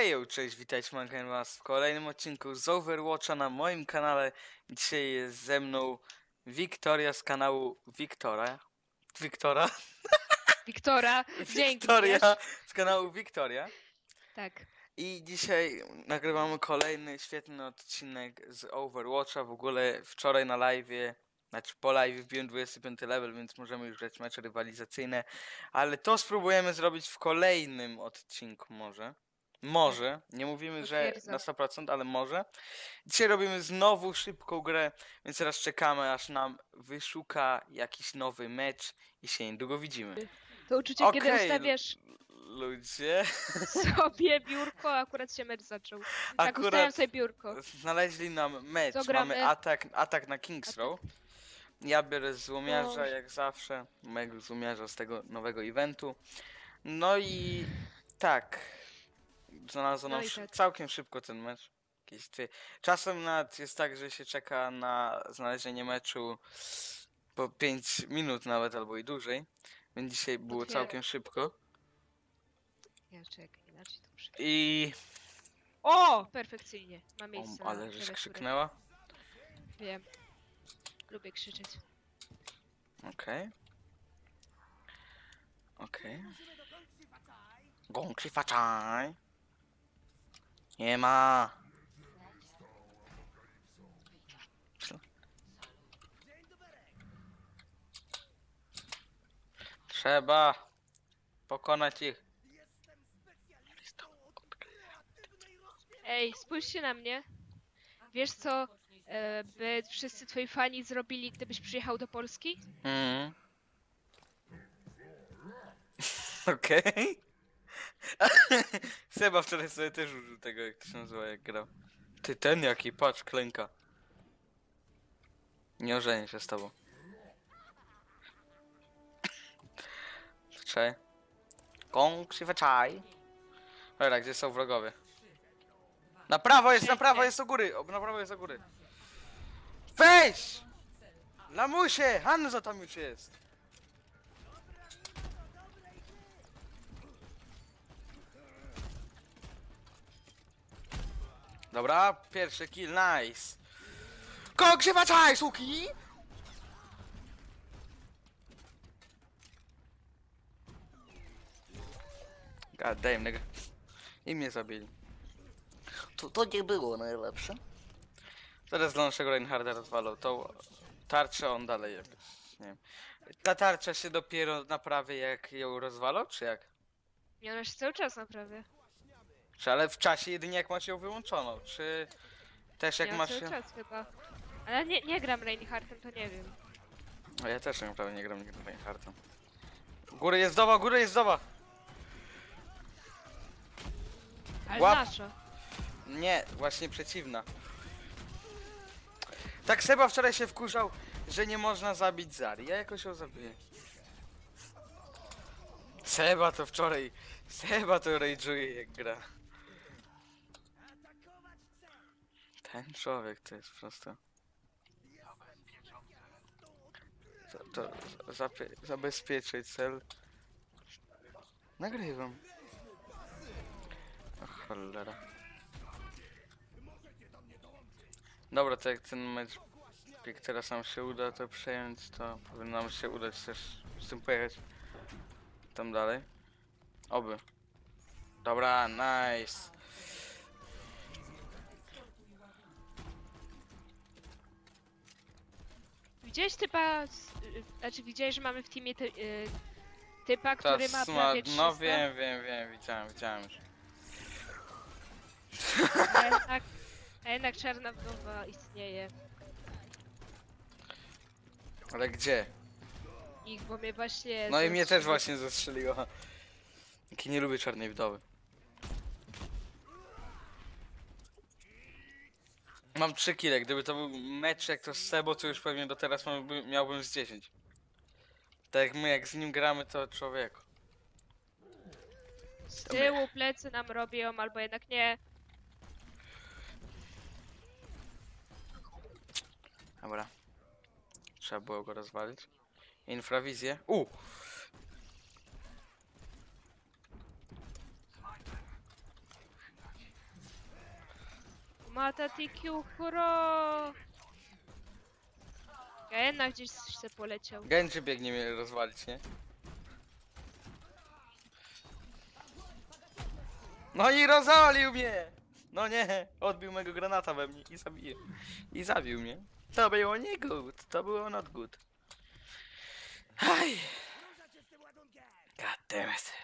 Hejo, cześć, witajcie was w kolejnym odcinku z Overwatcha na moim kanale. Dzisiaj jest ze mną Wiktoria z kanału Wiktora. Wiktora, dzięki, Wiktoria wiesz? z kanału Wiktoria. Tak. I dzisiaj nagrywamy kolejny świetny odcinek z Overwatcha. W ogóle wczoraj na live'ie, znaczy po live wbiłem 25 level, więc możemy już grać mecze rywalizacyjne. Ale to spróbujemy zrobić w kolejnym odcinku może. Może, nie mówimy, że na 100%, ale może. Dzisiaj robimy znowu szybką grę, więc teraz czekamy, aż nam wyszuka jakiś nowy mecz i się niedługo widzimy. To uczucie, kiedy ustawiasz ludzie. sobie biurko, akurat się mecz zaczął. Tak, ustawiam sobie biurko. Znaleźli nam mecz, Co gramy? mamy atak na King's Row. Ja biorę złomiarza jak zawsze, mojego złomiarza z tego nowego eventu. No i tak, znalazłem całkiem szybko ten mecz. Czasem nawet jest tak, że się czeka na znalezienie meczu po 5 minut nawet albo i dłużej. Więc dzisiaj było całkiem szybko. Ja czekaj, inaczej to muszę. I... O! Perfekcyjnie. Ma miejsce. ale żeś krzyknęła. Wiem. Lubię krzyczeć. Okej. Okej. Gączy faczaj. Nie ma. Trzeba pokonać ich. Ej, spójrzcie na mnie. Wiesz co by wszyscy twoi fani zrobili, gdybyś przyjechał do Polski? Okej. Seba wczoraj sobie też użył tego, jak to się nazywa, jak grał. Ty ten jaki, patrz, klęka. Nie ożenię się z tobą. Czekaj. Gong, czaj. Dobra, gdzie są wrogowie? Na prawo jest, na prawo jest u góry! Na prawo jest u góry. Weź! Lamusie! Hanzo tam już jest! Dobra, pierwszy kill, nice! Gong, czaj, suki! God damn, nigga. I mnie zabili. To nie było najlepsze. Teraz dla naszego Reinharda rozwalą tą tarczę, on dalej jakoś, nie wiem. Ta tarcza się dopiero naprawi, jak ją rozwalą, czy jak? Nie, ona się cały czas naprawia. Czy ale w czasie jedynie jak masz ją wyłączoną, czy też jak masz cały się... czas chyba. Ale nie gram Reinhardtem, to nie wiem. A ja też naprawdę nie gram nigdy Reinhardtem. Góry jest doba, góry jest doba! Ale Łap. nasza. Nie, właśnie przeciwna. Tak Seba wczoraj się wkurzał, że nie można zabić Zari. Ja jakoś ją zabiję. Seba to wczoraj... Seba to rage'uje jak gra. Ten człowiek to jest po prostu... To zabezpieczyć cel. Nagrywam. O cholera. Dobra, to jak ten mecz teraz nam się uda to przejąć, to powinno nam się udać też z tym pojechać tam dalej. Oby. Dobra, nice. Widziałeś typa, znaczy widziałeś, że mamy w teamie typa, który ma prawie 300? No wiem, widziałem już. A jednak czarna wdowa istnieje. Ale gdzie? Bo mnie właśnie... No i mnie też właśnie zastrzeliła. Jaki nie lubię czarnej wdowy. Mam 3 kile, gdyby to był mecz jak to z Sebo, to już pewnie do teraz miałbym z 10. Tak jak my, jak z nim gramy, to człowieku. Z tyłu plecy nam robią, albo jednak nie. Dobra. Trzeba było go rozwalić. Infrawizję. Mata TQ, hurra! Ja jednak gdzieś se poleciał. Genji biegnie mnie rozwalić, nie? No i rozwalił mnie! No nie, odbił mego granata we mnie i zabił. I zabił mnie. To było nie good, to było not good. Aj. God damn it.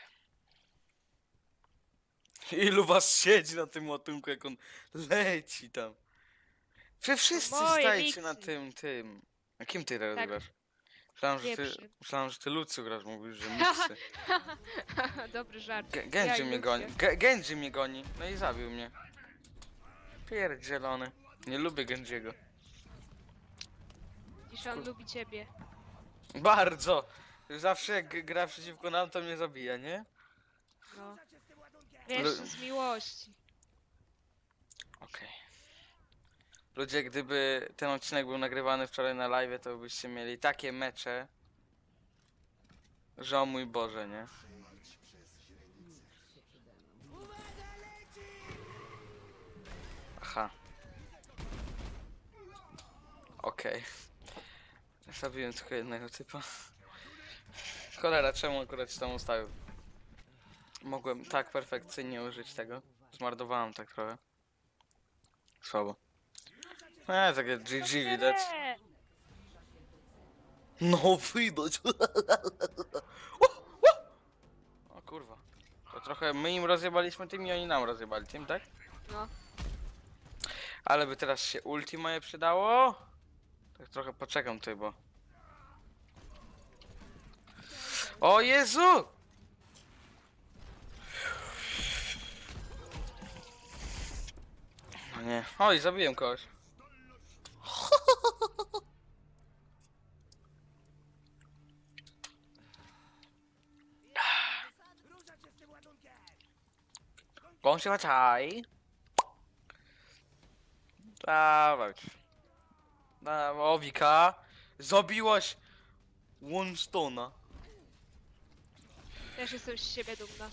Ilu was siedzi na tym ładunku, jak on leci tam. Wy wszyscy Moje stajecie na miksy. tym. A kim ty teraz Tak. grasz? Myślałem, że ty Lucio grasz, mówisz, że miksy. Dobry żart. Genji Ja mnie już goni. wiem. Genji mnie goni. No i zabił mnie. Pierdzielony. Nie lubię Genjiego. Dziś on lubi ciebie. Bardzo. Zawsze jak gra przeciwko nam, to mnie zabija, nie? No. Wiesz, z miłości. Okej. Ludzie, gdyby ten odcinek był nagrywany wczoraj na live, to byście mieli takie mecze, że o mój Boże, nie? Aha. Okej. Zabiłem tylko jednego typa. Cholera, czemu akurat się tam ustawił? Mogłem tak perfekcyjnie użyć tego. Zmarnowałem tak trochę. Słabo. Takie GG widać. Nie! No widać. O kurwa. To trochę my im rozjebaliśmy tym i oni nam rozjebali tym, tak? No. Ale by teraz się ulti moje przydało. Tak trochę poczekam ty, bo... O Jezu! No nie. Oj, zabiłem kogoś. Gąsie czaj. Dawać. O, Wika. Zabiłaś Winstona. Też jestem z siebie dumna.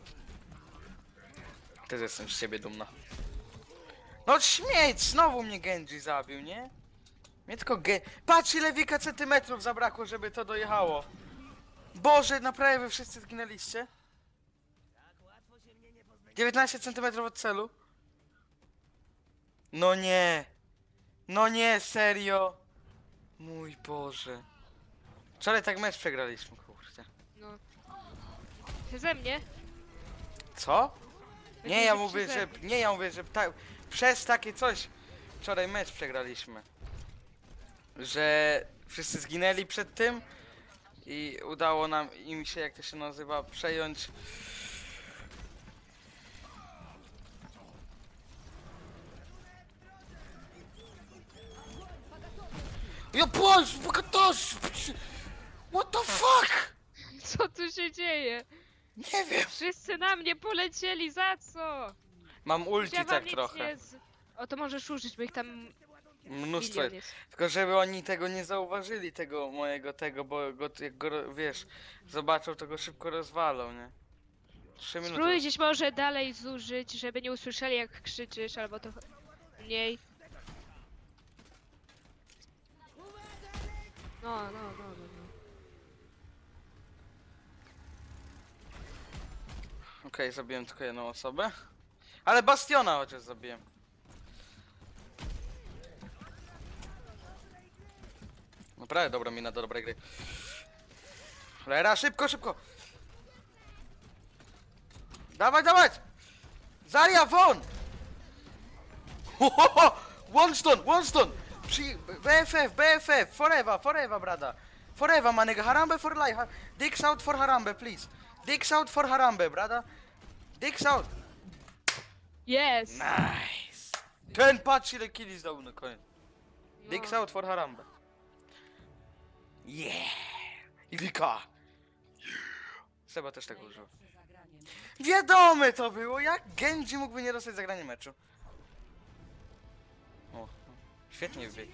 Też jestem z siebie dumna. No śmieć! Znowu mnie Genji zabił, nie? Mnie tylko Patrz ile Wika centymetrów zabrakło, żeby to dojechało. Boże, naprawdę wy wszyscy zginęliście? 19 centymetrów od celu? No nie! No nie, serio! Mój Boże. Wczoraj tak mecz przegraliśmy, kurde. No. Przeze mnie? Co? Nie, ja Będzie mówię, przeze że... mnie. Nie, ja mówię, że przez takie coś wczoraj mecz przegraliśmy. Że wszyscy zginęli przed tym i udało nam im się, jak to się nazywa, przejąć. Ja Boże, what the fuck? Co tu się dzieje? Nie wiem. Wszyscy na mnie polecieli, za co? Mam ulti Ja wam tak nic trochę. nie O, to możesz użyć, bo ich tam Mnóstwo. milion jest. Tylko żeby oni tego nie zauważyli, tego mojego bo go, jak go, wiesz, zobaczą, to go szybko rozwalą, nie? 3 minuty. Spróbuj gdzieś może dalej zużyć, żeby nie usłyszeli jak krzyczysz, albo to mniej. No. Okej, zabiłem tylko jedną osobę. Ale Bastiona chociaż zabiłem. Naprawdę dobra mina do dobrej gry. Lera, szybko, szybko! Dawać! Zarya, won! One stone! BFF, forever, brada. Forever, my nigga. Harambe for life. Dicks out for Harambe, please. Dicks out for Harambe, brada. Dicks out. Yes! Nice. Ten patrz ile killi zdał na koniec. Dicks No. out for Harambe. Yeah. I Wika. Seba też tak użył. Wiadome to było, jak Genji mógłby nie dostać zagranie meczu. O, świetnie wbiegł.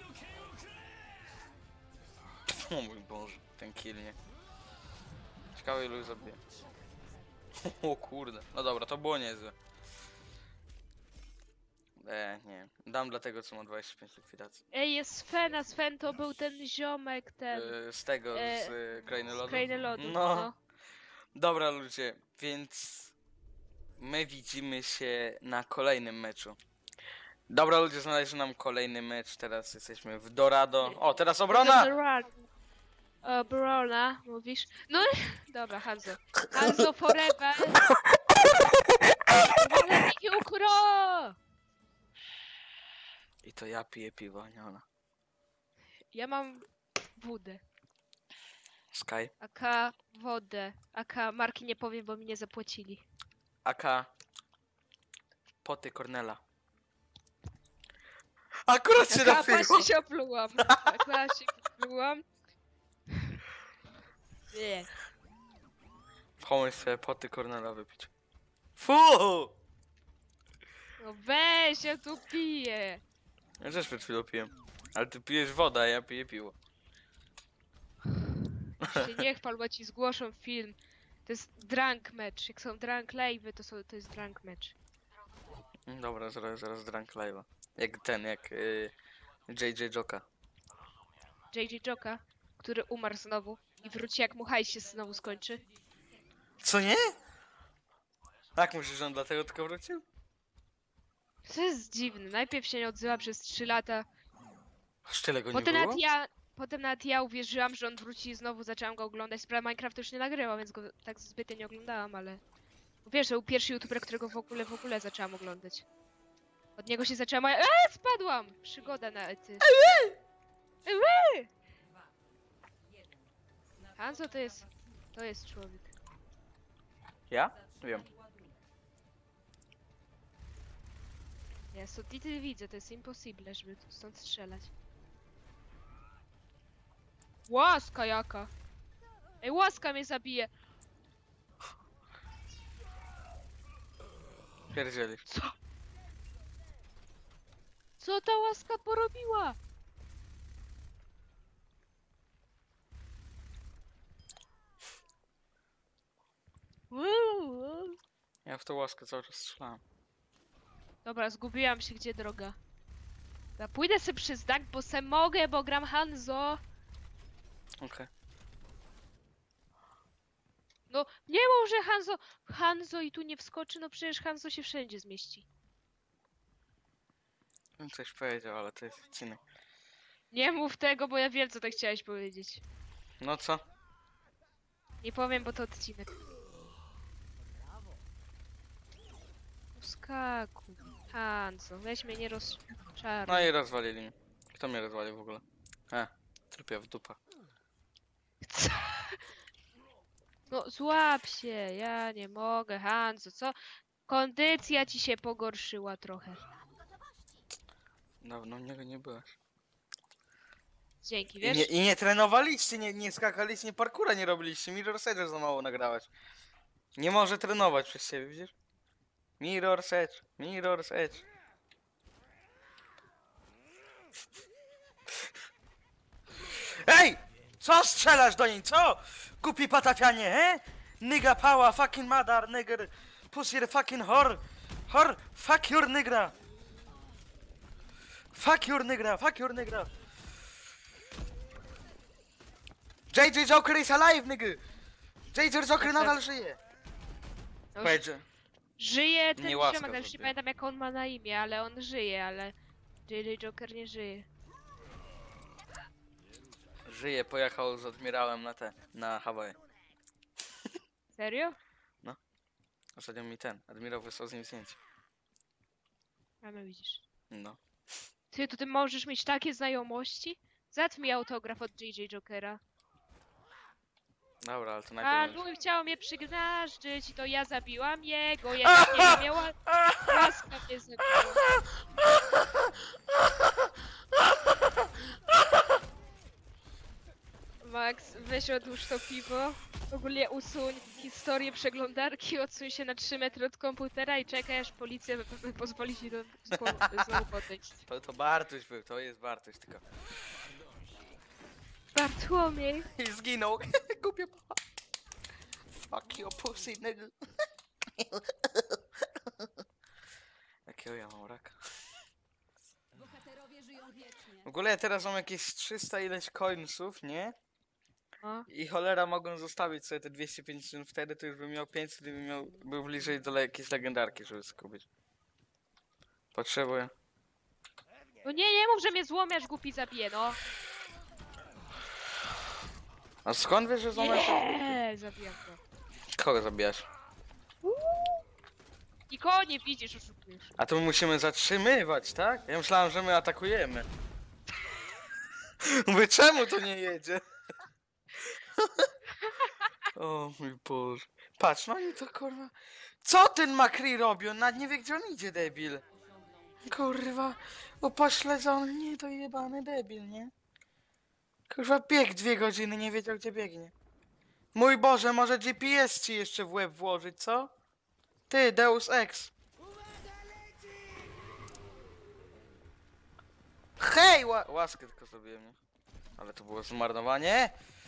O mój Boże, ten kill, nie. Ciekawe ilu zabiję. O kurde, no dobra, to było niezłe. Nie. Dam dla tego, co ma 25 likwidacji. Ej, jest Sven, a Sven to był ten ziomek, ten... Z tego, e, z Krainy z Lodu. Krainy Lodu, No. no. Dobra ludzie, więc my widzimy się na kolejnym meczu. Dobra ludzie, znaleźli nam kolejny mecz, teraz jesteśmy w Dorado. O, teraz obrona! Obrona, mówisz? No, dobra, Hanzo. Hanzo forever! Ukro! I to ja piję piwo, nie ona. Ja mam wódę. Sky. AK wodę. AK marki nie powiem, bo mi nie zapłacili. AK. Poty Cornela. Akurat się AK napiło! właśnie się oplułam. AK się oplułam. Nie. Pomyśl sobie poty Cornela wypić. Fu! No weź, ja tu piję. Ja też przed chwilą piłem. Ale ty pijesz wodę, a ja piję piwo. Się nie chwal, bo ci zgłoszą film. To jest drunk match. Jak są drunk live'y, to jest drunk match. Dobra, zaraz drunk live'a. Jak JJ Joka. JJ Joka, który umarł znowu i wróci jak mu hajs się znowu skończy. Co nie? Jak myślisz, że on dlatego tylko wrócił? To jest dziwne. Najpierw się nie odzywa przez 3 lata. Aż tyle go nie Potem było? nawet ja uwierzyłam, że on wróci i znowu zaczęłam go oglądać. Sprawa Minecraft już nie nagrywa, więc go tak zbytnio nie oglądałam, ale... Wiesz, to był pierwszy youtuber, którego w ogóle zaczęłam oglądać. Od niego się zaczęła moja... Spadłam! Przygoda na ety. Hanzo to jest człowiek. Ja? Wiem. Ja stąd ty widzę, to jest impossible, żeby tu stąd strzelać. Łaska jaka! Ej, łaska mnie zabije! Pierdzieli. Co? Co ta łaska porobiła? Ja w tą łaskę cały czas strzelałem. Dobra, zgubiłam się, gdzie droga. Ja pójdę sobie przez dach, bo se mogę, bo gram Hanzo. Okej. No, nie może Hanzo i tu nie wskoczy, no przecież Hanzo się wszędzie zmieści. Bym coś powiedział, ale to jest odcinek. Nie mów tego, bo ja wiem, co tak chciałeś powiedzieć. No co? Nie powiem, bo to odcinek. Skakuj. Hanzo, weź mnie nie rozczaruj. No i rozwalili mnie. Kto mnie rozwalił w ogóle? Trupia w dupa. Co? No złap się, ja nie mogę, Hanzo, co? Kondycja ci się pogorszyła trochę. Dawno u niego nie byłeś. Dzięki, I wiesz? nie trenowaliście, nie skakaliście, nie parkura nie robiliście. Mirror Edge za mało nagrałeś. Nie może trenować przez siebie, widzisz? Mirror Edge. Ej! Co strzelasz do niej, co? Głupi patafianie, he? Nigga power, fucking mother, nigger. Pussy fucking whore. Whore, fuck your nigga. Fuck your nigga. JJ Joker is alive, nigga. JJ Joker nadal żyje. No, Powiedz, żyje ten Nie łaska ziomek, ale już nie sobie. pamiętam jak on ma na imię, ale on żyje, ale JJ Joker nie żyje. żyje, pojechał z admirałem na Hawaje. Serio? Ostatnio mi admirał wysłał z nim zdjęcie. A no widzisz. No. Ty, to ty możesz mieć takie znajomości? Załatw mi autograf od JJ Jokera. Dobra, ale to A najpierw... Louis chciał mnie przygnażdżyć i to ja zabiłam jego, ja tak nie miała... Łaska mnie zabiła. Max, weź odłóż to piwo. Ogólnie usuń historię przeglądarki, odsuń się na 3 metry od komputera i czekaj aż policja pozwoli ci znowu podejść. To Bartuś był, to jest Bartuś tylko. Bartłomiej! I zginął. Kupię papa. Fuck your pussy, nigga. Jakiego ja mam raka? W ogóle ja teraz mam jakieś 300 ileś coinsów, nie? No. I cholera mogłem zostawić sobie te 250, wtedy to już bym miał 500, gdybym był bliżej do jakiejś legendarki, żeby skupić. Potrzebuję. No nie mów, że mnie złomiasz, głupi zabije, no. A skąd wiesz, że złamasz? Nie, zabijam go. Kogo zabijasz? Nikogo nie widzisz, oszukujesz. A to my musimy zatrzymywać, tak? Ja myślałem, że my atakujemy. Mówię, czemu to nie jedzie? O mój Boże. Patrz, no i to kurwa. Co ten Makri robi? On nawet nie wie, gdzie on idzie, debil. Kurwa, upośledzony, nie to jebany debil, nie? Kurwa, biegł 2 godziny, nie wiedział, gdzie biegnie. Mój Boże, może GPS ci jeszcze w łeb włożyć, co? Ty, Deus Ex. Hej! Łaskę tylko zrobiłem, nie? Ale to było zmarnowanie.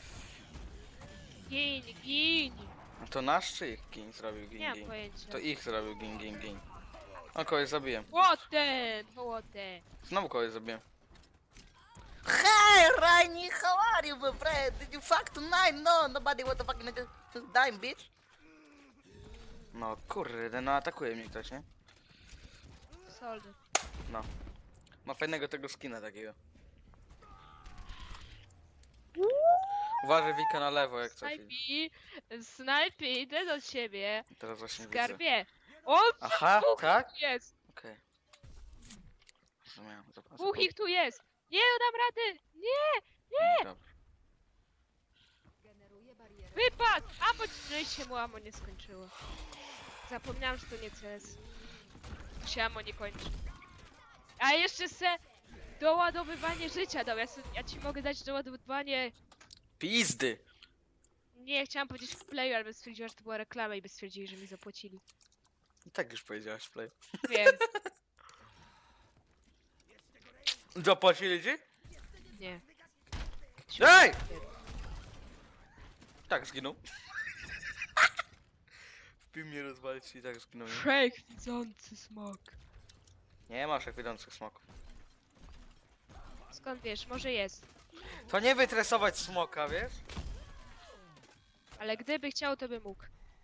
Gin. A to nasz czy ich gin zrobił gin Nie mam gin? pojęcia. To ich zrobił gin gin gin. O, kogoś zabiłem. What? Znowu kogoś zabiłem. Hey, Rainy, how are you, my friend? Did you fuck tonight? No, nobody want to fucking dime, bitch. No kurde, no atakuje mnie ktoś, nie? Soldy. Ma fajnego tego skina takiego. Uważaj Wika na lewo jak coś. Snajpi, idę do ciebie. Teraz właśnie widzę. Skarbie. O, Aha, dwóch tak? ich tu jest. Okej. Rozumiałem, Dwóch ich tu jest. Nie dam rady. Nie, Dobra. wypadł. Amo, no i się mu amo nie skończyło. Zapomniałam, że to nie CS. Tu się amo nie kończy. A jeszcze se doładowywanie życia dał. Ja ci mogę dać doładowywanie. Pizdy! Nie, chciałam powiedzieć w playu, ale stwierdziła, że to była reklama i by stwierdzili, że mi zapłacili. I tak już powiedziałaś play. Wiem, Zapłacili ci? nie. Ej! Tak, zginął. Wpił mnie rozwalić i tak zginął. Nie, Wszechwidzący smok. nie ma wszechwidzących smoków. Skąd wiesz? Może jest. To nie wytresować smoka, wiesz? Ale gdyby chciał, to by mógł.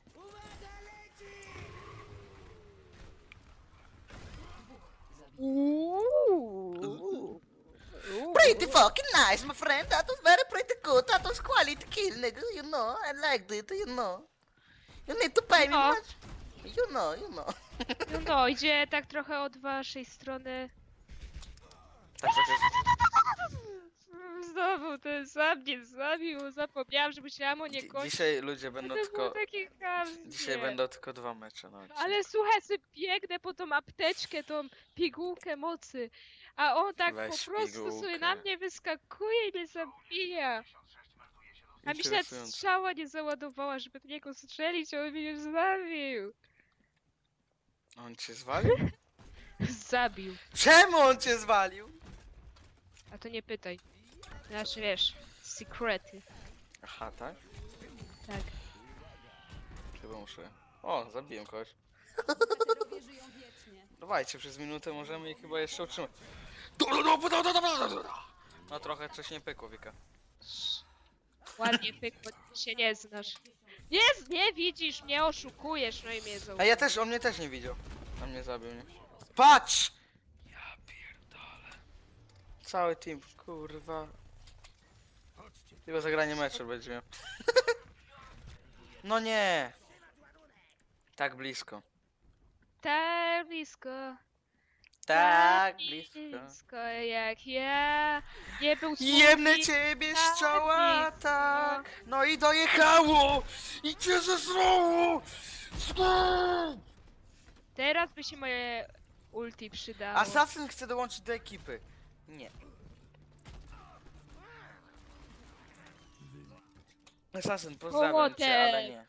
Pretty fucking nice, my friend. That was very pretty good. That was quality kill, nigga. You know, I liked it, you know. You need to pay me No. much? You know, you know. No, idzie tak trochę od waszej strony. Tak, tak jest. Znowu ten sam mnie zabił. Zapomniałam, że musiałam o nie kończyć. Dzisiaj ludzie będą To było tylko... takie chamskie. Dzisiaj będą tylko 2 mecze na odcinku. Ale słuchaj, sobie biegnę po tą apteczkę, tą pigułkę mocy. A on tak Weź po prostu sobie pigułkę. na mnie wyskakuje i mnie zabija. A mi się nawet Interesujące. strzała nie załadowała, żeby w niego strzelić, a on mnie już zabił. On cię zwalił? Zabił. Czemu on cię zwalił? A to nie pytaj. Znaczy wiesz, sekrety. Aha, tak? Tak. Chyba muszę... O, zabiłem kogoś. Bohaterowie żyją wiecznie. Dawajcie, przez minutę możemy ich chyba jeszcze utrzymać. No trochę coś nie pykło, Wika. Ładnie pykło, ty się nie znasz. Nie widzisz, mnie oszukujesz, no i mnie A zaufaj. ja też, on mnie też nie widział. On mnie zabił, nie? Patrz! Ja pierdolę. Cały team, kurwa. Chyba zagranie meczu będzie miał. No nie! Tak blisko. Tak blisko. Tak blisko. Blisko jak ja. Nie był Jemnę słownik. ciebie tak z czoła, blisko. tak! No i dojechało! I cię zesrało! Teraz by się moje ulti przydało. Assassin chce dołączyć do ekipy. Nie. Assassin, pozdrawiam cię, ale nie.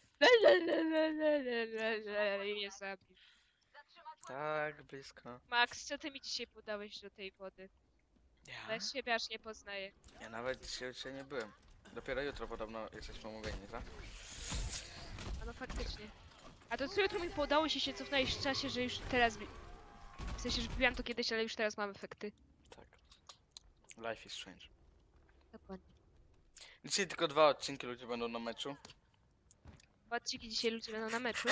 I mnie zabił. Tak, blisko. Max, co ty mi dzisiaj podałeś do tej wody? Ja siebie aż nie poznaję. Ja nawet dzisiaj nie byłem. Dopiero jutro podobno jesteśmy umówieni, tak? A no faktycznie. A to co jutro mi podało się cofnąć w czasie, że już teraz... W sensie, że wbiłam to kiedyś, ale już teraz mam efekty. Tak. Life is strange. Dokładnie. Dzisiaj tylko 2 odcinki ludzie będą na meczu. Dwa odcinki dzisiaj ludzie będą na meczu.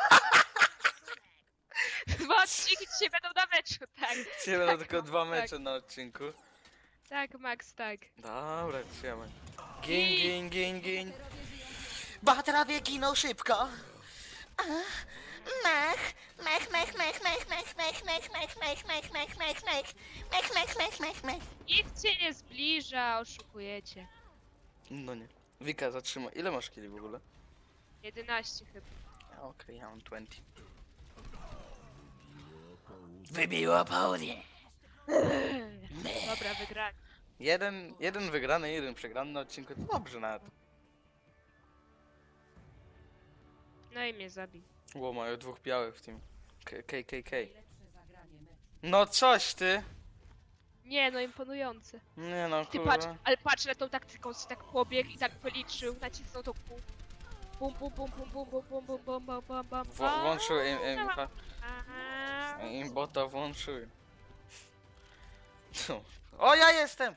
Dwa odcinki dzisiaj będą na meczu, tak. Dzisiaj będą tylko 2 tak. mecze na odcinku. Tak, Max, tak. Dobra, trzymaj. Gin, gin, gin, gin. Bohaterowie giną szybko. Mech, mech, mech, mech, mech, mech, mech, mech, mech, mech, mech, mech, mech, mech, mech, mech, mech, mech, mech. Nikt cię nie zbliża, oszukujecie. No nie. Wika, zatrzymaj. Ile masz kili w ogóle? 11 chyba. Okej, ja mam 20. Wybiło południe. Dobra, wygrali. Jeden wygrany, jeden przegrany na odcinku. To dobrze nawet. No i mnie zabij. Ło, mają 2 białych w tym. KKK. No coś ty! Nie, no imponujące. Nie no, Ty patrz, kurwa. ale patrz na tą taktyką, że tak pobiegł i tak policzył, nacisnął to kół. Bum, bum, bum, bum, bum, bum, bum, bum, bum, bum, bum, bum. Włączył Aha. im bota włączył. No. O, ja jestem!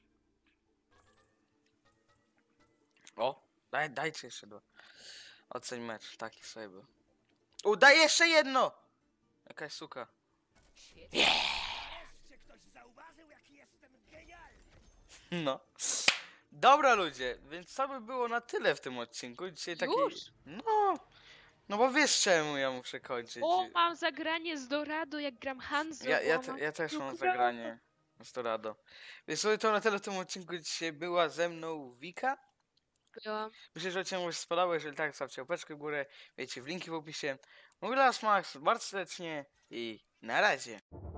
O, dajcie jeszcze 2. Oceń mecz, taki sobie był. Daj jeszcze jedno! Jakaś suka. No. Dobra ludzie, więc to by było na tyle w tym odcinku. Dzisiaj taki... Już? No. No bo wiesz czemu ja muszę kończyć. O, mam zagranie z Dorado, jak gram Hanzo. Ja też mam zagranie z Dorado. Więc sobie to na tyle w tym odcinku dzisiaj była ze mną Wika. Ja. Myślę, że odcinek się spodobał. Jeżeli tak, zostawcie łapeczkę w górę. Wiecie, w linki w opisie. Mówię dla was Max, bardzo serdecznie i na razie.